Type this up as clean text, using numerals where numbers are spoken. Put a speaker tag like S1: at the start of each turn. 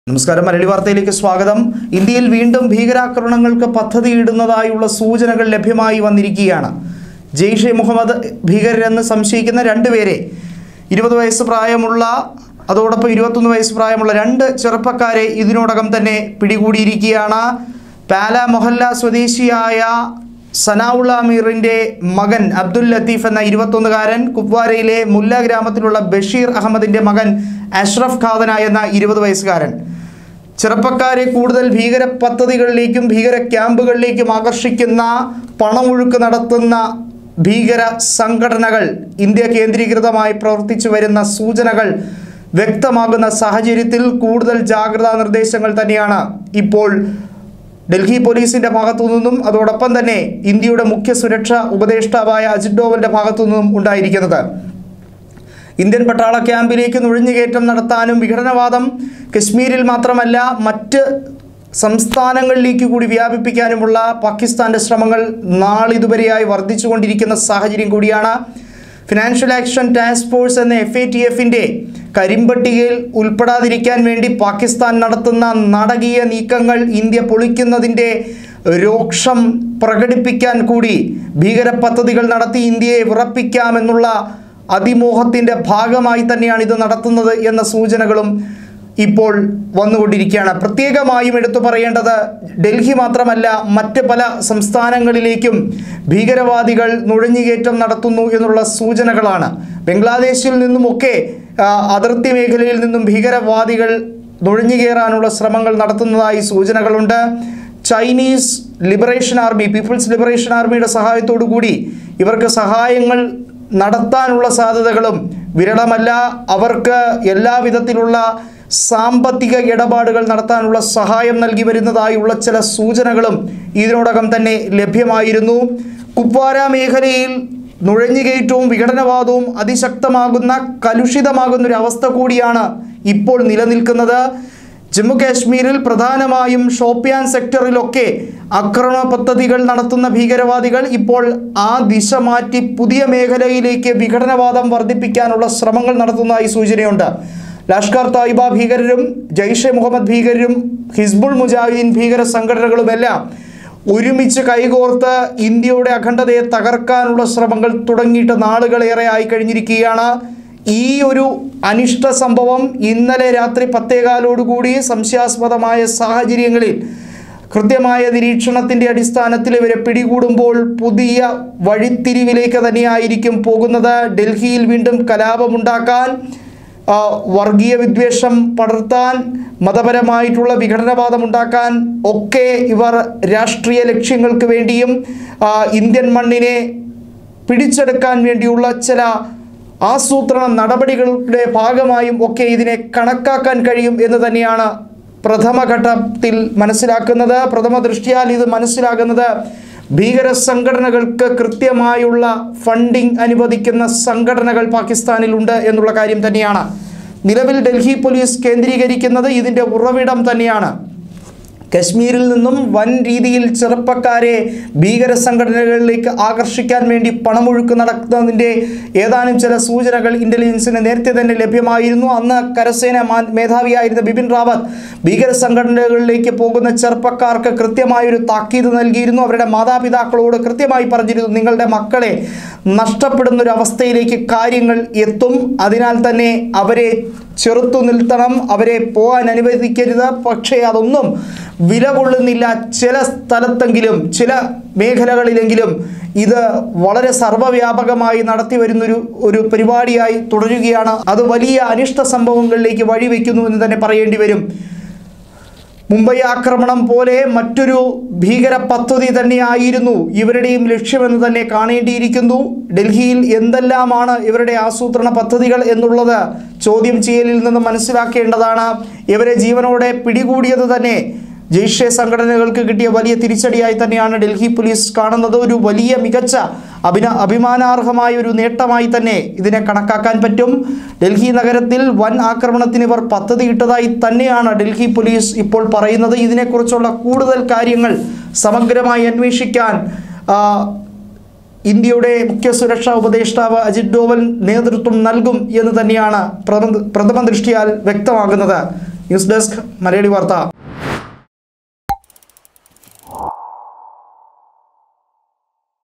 S1: നമസ്കാരം മലയാളി വാർത്തയിലേക്ക് സ്വാഗതം. ഇന്ത്യയിൽ വീണ്ടും ഭീകരാക്രമണങ്ങൾക്ക് പദ്ധതിയിടുന്നതായുള്ള സൂചനകൾ ലഭ്യമായി വന്നിരിക്കുകയാണ്. ജെയ്ഷെ മുഹമ്മദ് ഭീകരരെന്ന് സംശയിക്കുന്ന രണ്ടുപേരെ 20 വയസ്സ് പ്രായമുള്ള അതോടൊപ്പം 21 വയസ്സ് പ്രായമുള്ള രണ്ട് ചെറുപ്പക്കാരെ ഇതിനോടകം തന്നെ പിടികൂടിയിരിക്കുകയാണ്. പാല മൊഹല്ല സ്വദേശിയായ സനാഉള്ള അമീറിൻ്റെ മകൻ അബ്ദുൽ ലത്തീഫ് എന്ന 21കാരൻ, കുപ്വാരയിലെ മുല്ല ഗ്രാമത്തിലുള്ള ബഷീർ അഹമ്മദിൻ്റെ മകൻ അഷ്റഫ് ഖാദന എന്ന 20 വയസ്സുകാരൻ. ചെറുപ്പക്കാരെ കൂടുതൽ ഭീകര പദ്ധതികളിലേക്കും ഭീകര ക്യാമ്പുകളിലേക്കും ആകർഷിക്കുന്ന പണമൊഴുക്ക് നടത്തുന്ന ഭീകര സംഘടനകൾ ഇന്ത്യ കേന്ദ്രീകൃതമായി പ്രവർത്തിച്ചു വരുന്ന സൂചനകൾ വ്യക്തമാകുന്ന സാഹചര്യത്തിൽ കൂടുതൽ ജാഗ്രതാ നിർദ്ദേശങ്ങൾ തന്നെയാണ് ഇപ്പോൾ ഡൽഹി പോലീസിൻ്റെ ഭാഗത്തു നിന്നും അതോടൊപ്പം തന്നെ ഇന്ത്യയുടെ മുഖ്യ സുരക്ഷാ ഉപദേഷ്ടാവായ അജിത് ഡോവലിൻ്റെ ഭാഗത്തു നിന്നും ഉണ്ടായിരിക്കുന്നത്. ഇന്ത്യൻ പട്ടാള ക്യാമ്പിലേക്ക് നുഴഞ്ഞുകയറ്റം നടത്താനും വിഘടനവാദം കശ്മീരിൽ മാത്രമല്ല മറ്റ് സംസ്ഥാനങ്ങളിലേക്ക് കൂടി വ്യാപിപ്പിക്കാനുമുള്ള പാകിസ്ഥാൻ്റെ ശ്രമങ്ങൾ നാളിതുവരെയായി വർദ്ധിച്ചുകൊണ്ടിരിക്കുന്ന സാഹചര്യം കൂടിയാണ്. ഫിനാൻഷ്യൽ ആക്ഷൻ ടാസ്ക് ഫോഴ്സ് എന്ന FATFൻ്റെ കരിമ്പട്ടികയിൽ ഉൾപ്പെടാതിരിക്കാൻ വേണ്ടി പാകിസ്ഥാൻ നടത്തുന്ന നാടകീയ നീക്കങ്ങൾ ഇന്ത്യ പൊളിക്കുന്നതിൻ്റെ രോക്ഷം പ്രകടിപ്പിക്കാൻ കൂടി ഭീകര പദ്ധതികൾ നടത്തി ഇന്ത്യയെ വിറപ്പിക്കാമെന്നുള്ള അതിമോഹത്തിൻ്റെ ഭാഗമായി തന്നെയാണ് ഇത് നടത്തുന്നത് എന്ന സൂചനകളും ഇപ്പോൾ വന്നുകൊണ്ടിരിക്കുകയാണ്. പ്രത്യേകമായും എടുത്തു പറയേണ്ടത് ഡൽഹി മാത്രമല്ല മറ്റ് പല സംസ്ഥാനങ്ങളിലേക്കും ഭീകരവാദികൾ നുഴഞ്ഞുകയറ്റം നടത്തുന്നു എന്നുള്ള സൂചനകളാണ്. ബംഗ്ലാദേശിൽ നിന്നുമൊക്കെ അതിർത്തി മേഖലയിൽ നിന്നും ഭീകരവാദികൾ നുഴഞ്ഞുകയറാനുള്ള ശ്രമങ്ങൾ നടത്തുന്നതായി സൂചനകളുണ്ട്. Chinese liberation army, people's liberation ആർമിയുടെ സഹായത്തോടു കൂടി ഇവർക്ക് സഹായങ്ങൾ നടത്താനുള്ള സാധ്യതകളും വിരളമല്ല. അവർക്ക് എല്ലാവിധത്തിലുള്ള സാമ്പത്തിക ഇടപാടുകൾ നടത്താനുള്ള സഹായം നൽകി വരുന്നതായുള്ള ചില സൂചനകളും ഇതിനോടകം തന്നെ ലഭ്യമായിരുന്നു. കുപ്വാര മേഖലയിൽ നുഴഞ്ഞുകയറ്റവും വിഘടനവാദവും അതിശക്തമാകുന്ന കലുഷിതമാകുന്നൊരവസ്ഥ കൂടിയാണ് ഇപ്പോൾ നിലനിൽക്കുന്നത്. ജമ്മു കാശ്മീരിൽ പ്രധാനമായും ഷോപ്പിയാൻ സെക്ടറിലൊക്കെ ആക്രമണ പദ്ധതികൾ നടത്തുന്ന ഭീകരവാദികൾ ഇപ്പോൾ ആ ദിശ മാറ്റി പുതിയ മേഖലയിലേക്ക് വിഘടനവാദം വർദ്ധിപ്പിക്കാനുള്ള ശ്രമങ്ങൾ നടത്തുന്നതായി സൂചനയുണ്ട്. ലഷ്കർ തായിബ ഭീകരരും ജെയ്ഷെ മുഹമ്മദ് ഭീകരരും ഹിസ്ബുൾ മുജാഹിദീൻ ഭീകര സംഘടനകളുമെല്ലാം ഒരുമിച്ച് കൈകോർത്ത് ഇന്ത്യയുടെ അഖണ്ഡതയെ തകർക്കാനുള്ള ശ്രമങ്ങൾ തുടങ്ങിയിട്ട് നാളുകളേറെ ആയി കഴിഞ്ഞിരിക്കുകയാണ്. ഈ ഒരു അനിഷ്ട സംഭവം ഇന്നലെ രാത്രി 10:15 സംശയാസ്പദമായ സാഹചര്യങ്ങളിൽ കൃത്യമായ നിരീക്ഷണത്തിൻ്റെ അടിസ്ഥാനത്തിൽ ഇവരെ പിടികൂടുമ്പോൾ പുതിയ വഴിത്തിരിവിലേക്ക് തന്നെയായിരിക്കും പോകുന്നത്. ഡൽഹിയിൽ വീണ്ടും കലാപമുണ്ടാക്കാൻ, വർഗീയ വിദ്വേഷം പടർത്താൻ, മതപരമായിട്ടുള്ള വിഘടനവാദമുണ്ടാക്കാൻ ഒക്കെ ഇവർ രാഷ്ട്രീയ ലക്ഷ്യങ്ങൾക്ക് വേണ്ടിയും ഇന്ത്യൻ മണ്ണിനെ പിടിച്ചെടുക്കാൻ വേണ്ടിയുള്ള ചില ആസൂത്രണ നടപടികളുടെ ഭാഗമായും ഒക്കെ ഇതിനെ കണക്കാക്കാൻ കഴിയും എന്ന് തന്നെയാണ് പ്രഥമഘട്ടത്തിൽ മനസ്സിലാക്കുന്നത്. പ്രഥമ ദൃഷ്ടിയാൽ ഇത് മനസ്സിലാകുന്നത് ഭീകര സംഘടനകൾക്ക് കൃത്യമായുള്ള ഫണ്ടിംഗ് അനുവദിക്കുന്ന സംഘടനകൾ പാകിസ്ഥാനിലുണ്ട് എന്നുള്ള കാര്യം തന്നെയാണ്. നിലവിൽ ഡൽഹി പോലീസ് കേന്ദ്രീകരിക്കുന്നത് ഇതിൻ്റെ ഉറവിടം തന്നെയാണ്. കശ്മീരിൽ നിന്നും വൻ രീതിയിൽ ചെറുപ്പക്കാരെ ഭീകര സംഘടനകളിലേക്ക് ആകർഷിക്കാൻ വേണ്ടി പണമൊഴുക്ക് നടക്കുന്നതിൻ്റെ ഏതാനും ചില സൂചനകൾ ഇൻ്റലിജൻസിന് നേരത്തെ തന്നെ ലഭ്യമായിരുന്നു. അന്ന് കരസേന മേധാവിയായിരുന്ന ബിപിൻ റാവത്ത് ഭീകര സംഘടനകളിലേക്ക് പോകുന്ന ചെറുപ്പക്കാർക്ക് കൃത്യമായൊരു താക്കീത് നൽകിയിരുന്നു. അവരുടെ മാതാപിതാക്കളോട് കൃത്യമായി പറഞ്ഞിരുന്നു, നിങ്ങളുടെ മക്കളെ നഷ്ടപ്പെടുന്നൊരവസ്ഥയിലേക്ക് കാര്യങ്ങൾ എത്തും, അതിനാൽ തന്നെ അവരെ ചെറുത്തു നിർത്തണം, അവരെ പോകാൻ അനുവദിക്കരുത്. പക്ഷേ അതൊന്നും വില കൊള്ളുന്നില്ല. ചില സ്ഥലത്തെങ്കിലും ചില മേഖലകളിലെങ്കിലും ഇത് വളരെ സർവ്വവ്യാപകമായി നടത്തി വരുന്നൊരു പരിപാടിയായി തുടരുകയാണ്. അത് വലിയ അനിഷ്ട സംഭവങ്ങളിലേക്ക് വഴിവെക്കുന്നു എന്ന് തന്നെ പറയേണ്ടി വരും. മുംബൈ ആക്രമണം പോലെ മറ്റൊരു ഭീകര പദ്ധതി തന്നെയായിരുന്നു ഇവരുടെയും ലക്ഷ്യമെന്ന് തന്നെ കാണേണ്ടിയിരിക്കുന്നു. ഡൽഹിയിൽ എന്തെല്ലാമാണ് ഇവരുടെ ആസൂത്രണ പദ്ധതികൾ എന്നുള്ളത് ചോദ്യം ചെയ്യലിൽ നിന്ന് മനസ്സിലാക്കേണ്ടതാണ്. ഇവരെ ജീവനോടെ പിടികൂടിയത് തന്നെ ജെയ്ഷെ സംഘടനകൾക്ക് കിട്ടിയ വലിയ തിരിച്ചടിയായി തന്നെയാണ് ഡൽഹി പോലീസ് കാണുന്നത്. ഒരു വലിയ മികച്ച അഭിമാനാർഹമായ ഒരു നേട്ടമായി തന്നെ ഇതിനെ കണക്കാക്കാൻ പറ്റും. ഡൽഹി നഗരത്തിൽ വൻ ആക്രമണത്തിന് ഇവർ പദ്ധതിയിട്ടതായി തന്നെയാണ് ഡൽഹി പോലീസ് ഇപ്പോൾ പറയുന്നത്. ഇതിനെക്കുറിച്ചുള്ള കൂടുതൽ കാര്യങ്ങൾ സമഗ്രമായി അന്വേഷിക്കാൻ ഇന്ത്യയുടെ മുഖ്യ സുരക്ഷാ ഉപദേഷ്ടാവ് അജിത് ഡോവൽ നേതൃത്വം നൽകും എന്ന് തന്നെയാണ് പ്രഥമ ദൃഷ്ടിയാൽ വ്യക്തമാകുന്നത്. ന്യൂസ് ഡെസ്ക് മലയാളി വാർത്ത.